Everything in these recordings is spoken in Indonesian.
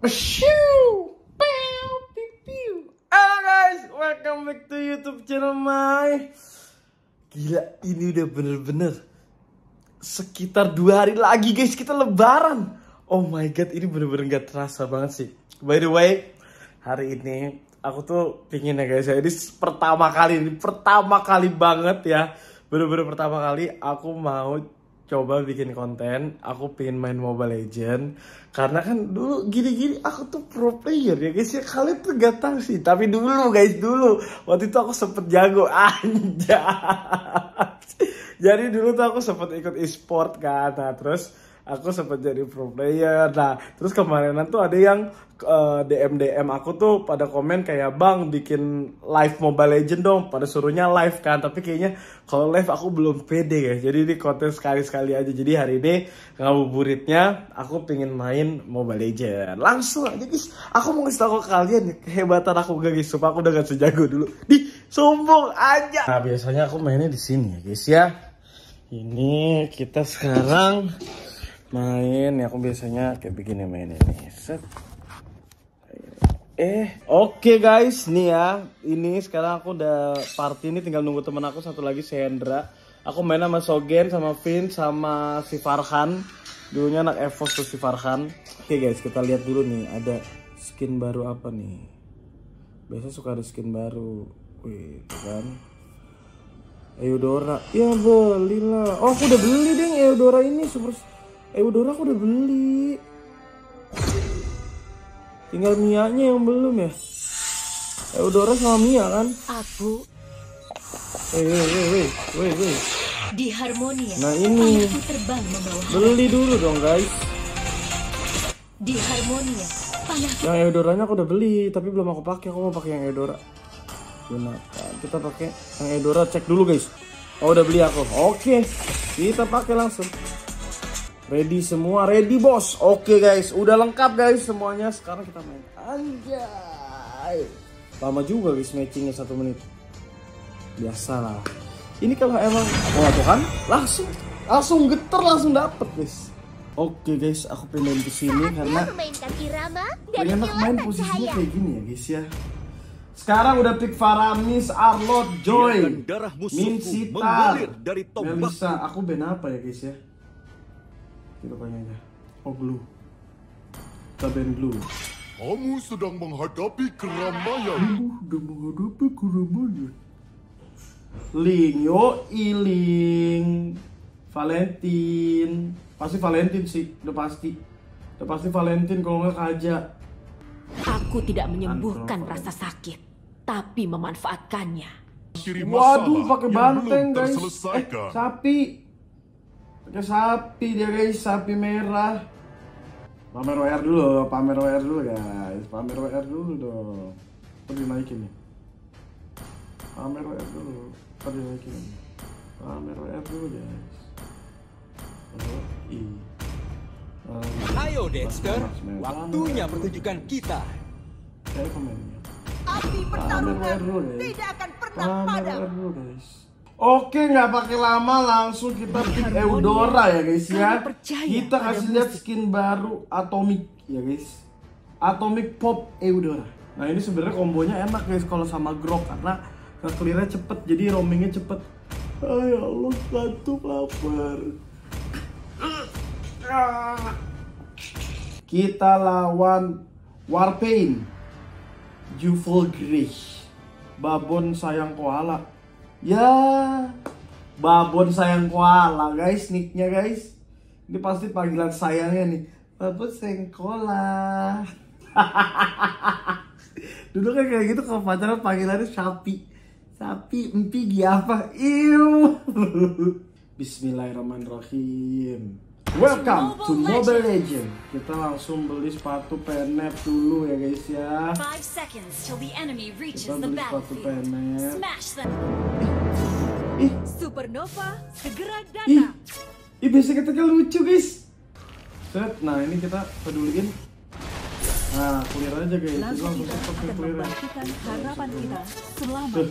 Halo guys, welcome back to YouTube channel my. Gila, ini udah bener-bener sekitar 2 hari lagi guys, kita lebaran. Oh my god, ini bener-bener gak terasa banget sih. By the way, hari ini aku tuh pingin ya guys ya, ini pertama kali banget ya. Bener-bener pertama kali aku mau coba bikin konten. Aku pengen main Mobile Legend. Karena kan dulu gini-gini aku tuh pro player ya guys ya. Kalian tuh gak tahu sih. Tapi dulu guys, waktu itu aku sempet jago. Anjay. Jadi dulu tuh aku sempet ikut e-sport kan. Nah terus aku sempet jadi pro player. Nah terus kemarinan tuh ada yang DM aku tuh pada komen kayak, "Bang bikin live Mobile Legend dong." Pada suruhnya live kan. Tapi kayaknya kalau live aku belum pede guys. Jadi ini konten sekali-sekali aja. Jadi hari ini ngabuburitnya aku pengen main Mobile Legend. Langsung aja guys. Aku mau ngasih tau ke kalian kehebatan aku gak guys. Supaya aku udah gak sejago dulu. Sombong aja. Nah biasanya aku mainnya di sini ya guys ya. Ini kita sekarang main ya, aku biasanya kayak begini mainnya nih. Set. Oke guys, nih ya. Ini sekarang aku udah party ini, tinggal nunggu temen aku satu lagi, si Hendra. Aku main sama Sogen, sama Vin, sama si Farhan. Dulunya anak Evos tuh si Farhan. Oke guys, kita lihat dulu nih ada skin baru apa nih. Biasa suka ada skin baru. Wih, kan. Eudora. Ya belilah. Oh, aku udah beli deh Eudora ini. Super Eudora aku udah beli. Tinggal Mia-nya yang belum ya. Eudora sama Mia kan. Aku Wait. di Harmonia. Nah ini terbang membawa beli dulu dong guys. Di Harmonia. Yang Eudoranya aku udah beli, tapi belum aku pakai. Aku mau pakai yang Eudora. Gunakan. Kita pakai yang Eudora, cek dulu guys. Oh udah beli aku. Oke, kita pakai langsung. Ready semua, ready bos. Oke guys, udah lengkap guys semuanya. Sekarang kita main. Anjay. Lama juga guys matchingnya 1 menit. Biasalah. Ini kalau emang tuh kan langsung geter, langsung dapet guys. Oke guys, aku pindahin ke sini karena enak main posisinya kayak gini ya guys ya. Sekarang udah pick Faramis, Arlott, Joy, Min Sitar, Melissa. Aku ben apa ya guys ya? Kita tanya aja. Oh Glue. Kita band Glue. Kamu sedang menghadapi keramaian. Ling, Ling, Valentine. Pasti Valentine sih, udah pasti Valentine kalau nggak Kaja. Aku tidak menyembuhkan rasa sakit, tapi memanfaatkannya. Waduh, pakai banteng guys. Sapi. Pakai sapi dia guys, sapi merah. Pamer WR dulu guys. Pamer WR dulu dong. Ntar dinaikin nih. Pamer WR dulu. Ntar dinaikin nih. Pamer WR dulu guys. Ayo Dexter, waktunya pertunjukan kita. Saya komennya. Api pertarungan tidak akan pernah padam. Guys. Oke, nggak pakai lama, langsung kita pick Eudora ya guys ya. Kita kasih lihat skin baru Atomic ya guys. Atomic Pop Eudora. Nah ini sebenarnya kombonya enak guys kalau sama Grok karena clear-nya cepet, jadi roamingnya cepet. Oh, ya Allah, ngantuk, lapar. Kita lawan Warpaint, Jewel Grey, Babon sayang koala. Ya, Babon sayang koala guys, nicknya guys. Ini pasti panggilan sayangnya nih. Babon sayang koala. Dulu kan kayak gitu kalau pacaran panggilannya sapi. Sapi, empi, apa? Iu. Bismillahirrahmanirrahim. Welcome to Mobile Legend. Kita langsung beli sepatu penet dulu ya guys ya. 5 seconds till the enemy reaches Kita the beli sepatu battlefield. penet. Smash them. Supernova segera Ih, datang. biasa kita lucu guys. Set, nah ini kita peduliin. Nah, clear aja guys. Langsung Langsung kita cepet akan clear. membagikan harapan kita selamat.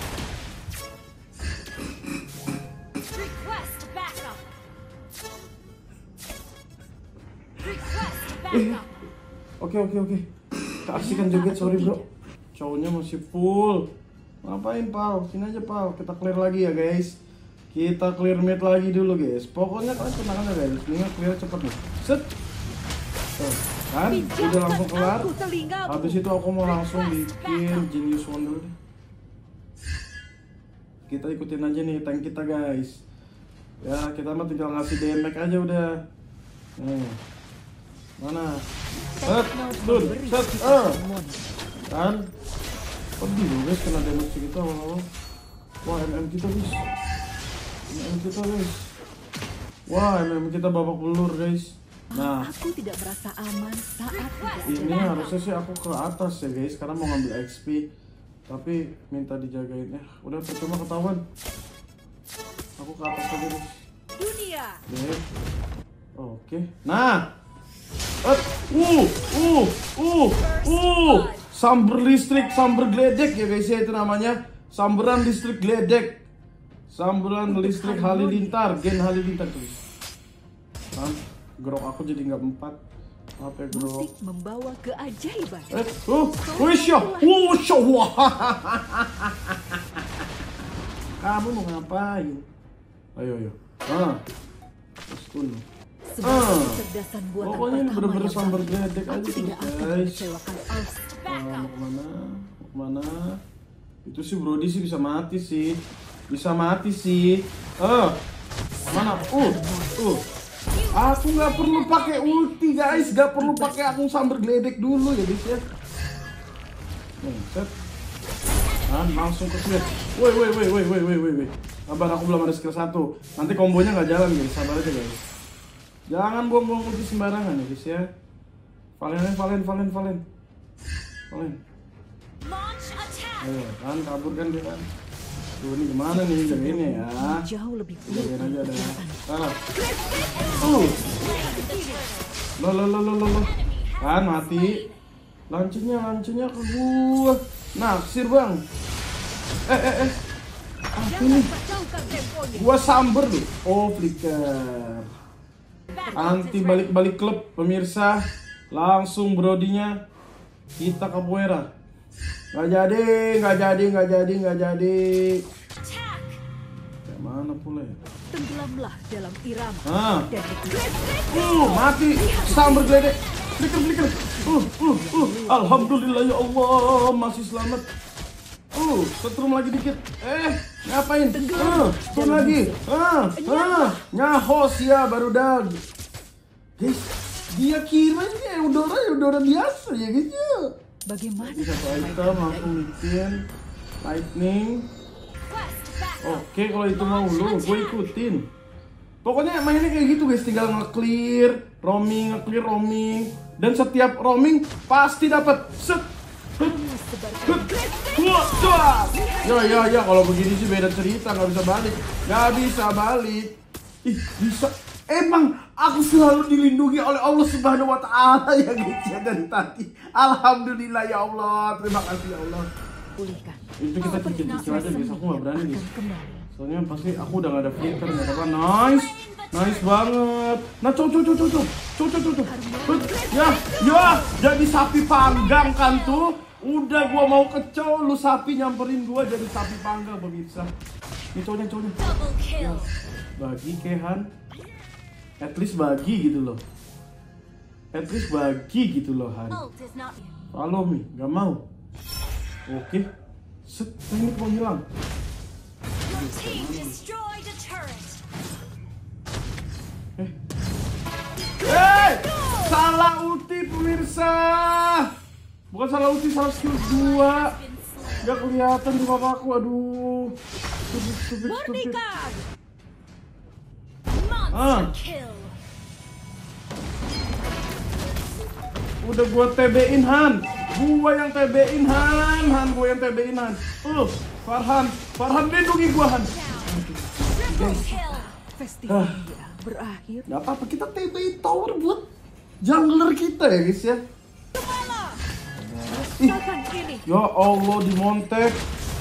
Request backup. Request backup. Oke. Keasikan joget, sorry bro. Cowoknya masih full. Ngapain pal? Sini aja pal. Kita clear lagi ya guys. Kita clear mid lagi dulu guys. Pokoknya kalian tenang aja guys. Ini clear cepet nih. Set. Tuh, kan? Udah langsung kelar. Habis itu aku mau langsung bikin Genius Wonder. Kita ikutin aja nih tank kita guys. Ya kita mah tinggal ngasih damage aja udah. Nih. Mana? Set. Kan? Pedih loh guys kena damage kita awal-awal. Wah MM kita guys. Wah MM kita babak belur guys. Nah Aku tidak merasa aman saat ini harusnya sih aku ke atas ya guys karena mau ngambil XP. Tapi minta dijagain ya. Udah percuma ketahuan. Aku ke atas aja guys. dunia. Oke. Nah. Samber listrik, samber geledek ya guys ya itu namanya. Samberan listrik geledek. Samberan listrik halilintar, gen halilintar tuh. Kan, grok aku jadi nggak 4. Apa ya grok? Musik membawa keajaiban. Wah. Kamu mau ngapain? Ayo. Stun. Sebagai kecerdasan buatan Pokoknya ini bener-bener yang sambar baik, geledek aja aku terus tidak akan guys. mengecewakan Aus. Mau kemana? Itu sih Brody sih bisa mati sih. Mana? Aku nggak perlu pakai ulti guys, nggak perlu pakai aku sambar geledek dulu ya guys ya. Nih, set. Langsung ke sini. Woi. Sabar, aku belum ada skill 1. Nanti kombonya nggak jalan guys, sabar aja guys. Jangan buang-buang ulti sembarangan ya guys ya. Valen. Launch attack. Ayo, kan kabur kan dia kan. Tuh ini gimana nih jagainnya ya? Jauh lebih Jagain aja ada. Salah. Lo. Kan mati. Lancenya ke gua. Naksir bang. Ini gua samber nih. Oh flicker. Anti balik klub pemirsa. Langsung Brodinya kita capoeira. Nggak jadi. Kayak mana pula ya? Tenggelamlah dalam irama. Dan Mati. Samber geledek. Flicker. Alhamdulillah ya Allah masih selamat. Setrum lagi dikit. Ngapain? Setrum lagi. Nyahos ya barudak. Guys, dia kira ini Eudora biasa ya guys ya. bagaimana? Satu item langsung bikin lightning. Oke, kalau itu mau lu, gue ikutin. Pokoknya mainnya kayak gitu guys, tinggal nge-clear roaming, dan setiap roaming pasti dapat set. Ya, kalau begini sih beda cerita, nggak bisa balik. Ih, bisa. Emang aku selalu dilindungi oleh Allah Subhanahu wa Ta'ala ya guys ya dari tadi. Alhamdulillah ya Allah, terima kasih ya Allah. Pulihkan. Itu kita kecil aja guys, aku nggak berani guys. Kembali. Soalnya pasti aku udah gak ada flicker, nggak apa-apa. Nice banget. Nah, cok. Ya, jadi sapi panggang kan tuh. Udah gua mau kecol, lu sapi nyamperin gua jadi sapi panggang pemirsa. Ini cowoknya. Ya, bagi kehan. At least bagi gitu loh, Han. Follow me, gak mau. Oke. Set, ini mau hilang. Salah ulti pemirsa. Bukan salah ulti, salah skill 2. Gak kelihatan di papaku, aduh. Stupid. Udah gua TB-in Han. Gua yang TB-in Han. Farhan lindungi gua Han. Festival berakhir. Gak apa-apa, kita TB-in tower buat jungler kita ya guys ya. Ya Allah, di montek.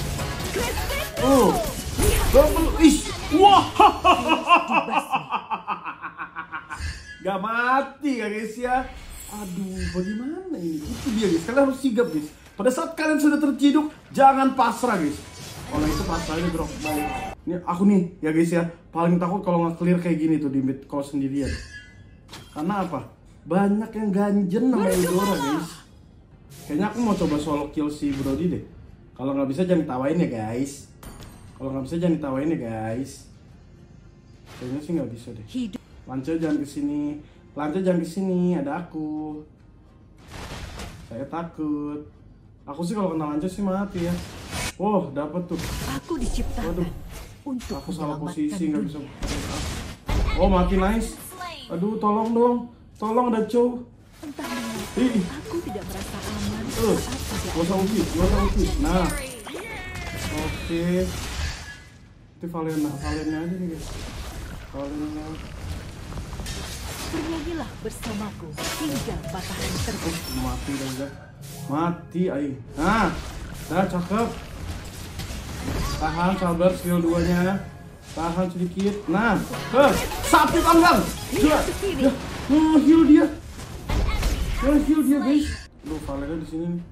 Double ish. Wah. Gak mati ya guys ya. Aduh, bagaimana ini? Itu dia guys, kalian harus sigap guys. Pada saat kalian sudah terciduk, jangan pasrah guys. Kalau itu pasrah aja drop balik. Ini aku nih ya guys ya, paling takut kalau nggak clear kayak gini tuh di mid kalau sendirian. Karena apa? Banyak yang ganjen sama Eudora guys. Kayaknya aku mau coba solo kill si Brody deh. Kalau nggak bisa jangan ditawain ya guys. Kalau nggak bisa jangan ditawain ya guys. Kayaknya sih nggak bisa deh. Lanca jangan kesini. Lanca jangan kesini, ada aku. Saya takut. Aku sih kalau kena lanca sih mati ya. Oh, dapat tuh. Aku diciptakan Waduh. untuk Aku salah menyelamatkan posisi nggak bisa. dunia. Oh, mati nice. Aduh, tolong dong. Tolong ada cow. Entah mengapa Ih. aku tidak merasa aman Tuh. saat tidak Gak usah ulti, gak usah ulti. Nah. Oke. Itu Valennya aja nih guys. Valennya. bernyanyilah bersamaku hingga matahari terbit. Mati dah guys. Mati aing. Nah. Dah cakep. Tahan sabar skill 2-nya. Tahan sedikit. Nah. Sapi panggang. Gila. Ya. Heal dia. Heal dia guys. Loh, Valennya di sini nih.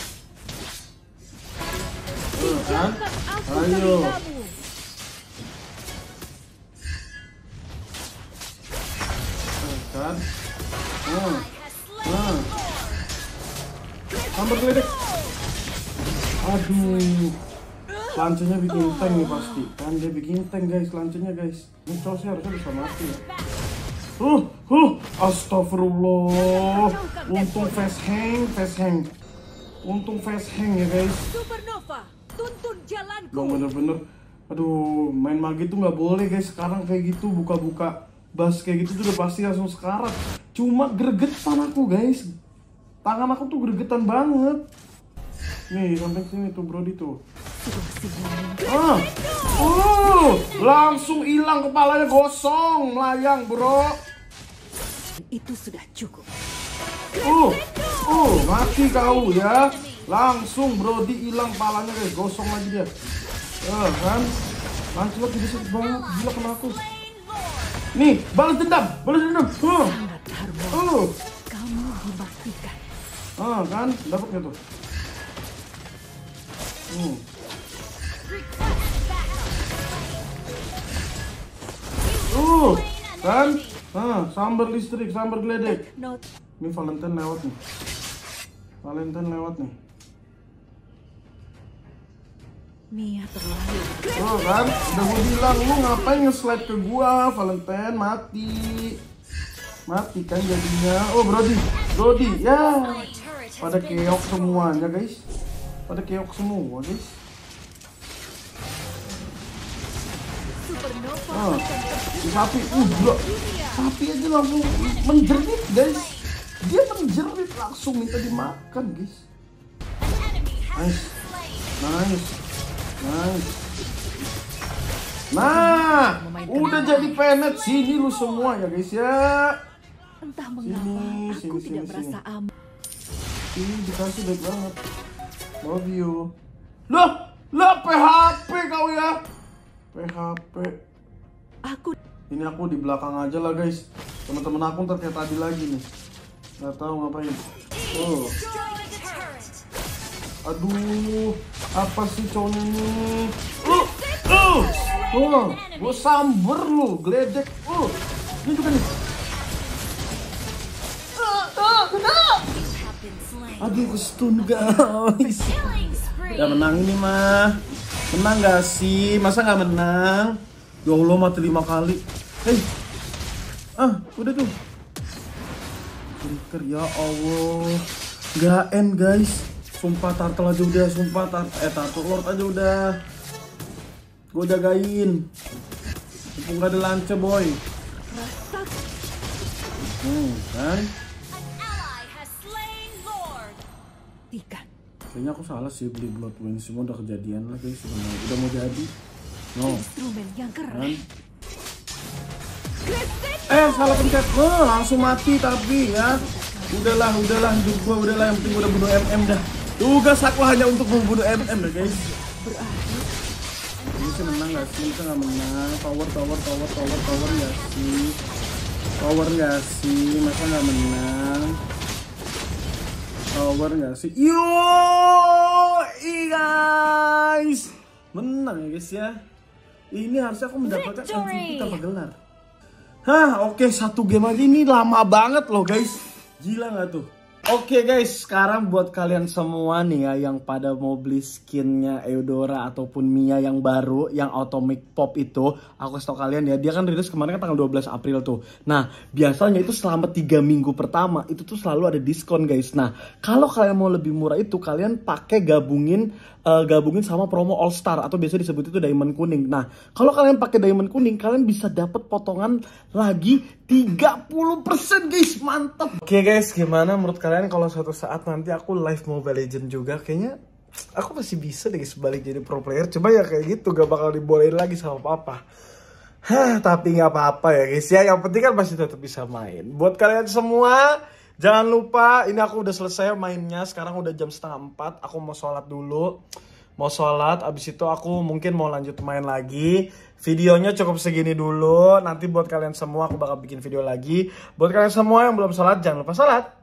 Kan? Tinggalkan aku Ayo. darinamu. Kan? Sambar geledek. Aduh. Lancenya bikin tank nih pasti. Kan dia bikin tank guys, lancenya guys. Ini cowok harusnya bisa mati ya. Astagfirullah. Untung fast hang. Untung fast hang ya guys. Supernova, tuntun jalanku. Bang bener-bener. Aduh, main magi tuh nggak boleh guys. Sekarang kayak gitu buka-buka bas kayak gitu tuh udah pasti langsung sekarat. Cuma gregetan aku guys. Tangan aku tuh gregetan banget. Nih sampai sini tuh Brody tuh. Langsung hilang kepalanya gosong, melayang bro. Itu sudah cukup. Mati kau ya. Langsung Brody hilang palanya guys, gosong lagi dia. Kan? Lancelot jadi sakit banget, gila kena aku. Nih, balas dendam. Sangat harmonis. Kamu dimatikan. Kan? Dapat nggak tuh? Kan? Sambar listrik, sambar geledek. Note. Ini Valentine lewat nih. Mia terlahir. Kan? Udah gue bilang, lu ngapain nge-slide ke gua, Valentine, mati. Mati kan jadinya. Oh, Brody, ya. Pada keok semuanya, guys. Supernova Sapi, gila. Sapi aja langsung menjerit, guys. Dia menjerit langsung minta dimakan, guys. Nice. Nah, udah jadi penet sini lu semua ya guys ya. entah mengapa aku tidak merasa aman. Ini dikasih baik banget. Love you. Lah PHP kau ya. PHP. Ini aku di belakang aja lah guys. Teman-teman aku ntar kayak tadi lagi nih. Nggak tahu ngapain. Aduh, apa sih cowoknya nih? Gue samber lu, geledek. Ini juga nih. Aduh, kestun guys. Ya menang ini mah. Menang gak sih? Masa gak menang? Ya Allah, mati 5 kali. Udah tuh. Breaker, ya Allah. Gak end guys. Sumpah turtle aja udah, turtle lord aja udah. Gue jagain. Mumpung gak ada lanca boy. Kan? Kayaknya aku salah sih beli Blood Wings, semua udah kejadian lah guys, udah mau jadi. Instrumen yang keren. Salah pencet. Langsung mati tapi ya. Udahlah hidup gua udahlah, yang penting udah bunuh MM dah. Tugas aku hanya untuk membunuh MM dah guys. Ini sih menang gak sih? Kita gak menang. Tower gak sih? Masa gak menang? follower nggak sih? Yo, guys, menang ya guys ya. Ini harusnya aku mendapatkan MVP tanpa gelar. Hah, oke, 1 game aja ini lama banget loh guys. Gila nggak tuh? Oke guys, sekarang buat kalian semua nih ya yang pada mau beli skinnya Eudora ataupun Mia yang baru, yang Atomic Pop itu, aku kasih tau kalian ya, dia kan rilis kemarin kan tanggal 12 April tuh. Nah, biasanya itu selama 3 minggu pertama itu tuh selalu ada diskon guys. Nah, kalau kalian mau lebih murah itu, kalian pakai gabungin sama promo All Star atau biasa disebut itu Diamond Kuning. Nah, kalau kalian pakai Diamond Kuning, kalian bisa dapat potongan lagi 30% guys, mantap. Oke guys, gimana menurut kalian kalau suatu saat nanti aku live Mobile Legends juga? Kayaknya aku masih bisa deh guys balik jadi pro player. Coba ya kayak gitu, gak bakal dibolehin lagi sama papa. Tapi gak apa-apa ya guys ya, yang penting kan masih tetap bisa main. Buat kalian semua, jangan lupa, ini aku udah selesai mainnya, sekarang udah jam 3:30, aku mau sholat dulu. Mau sholat, abis itu aku mungkin mau lanjut main lagi. Videonya cukup segini dulu, nanti buat kalian semua aku bakal bikin video lagi. Buat kalian semua yang belum sholat, jangan lupa sholat.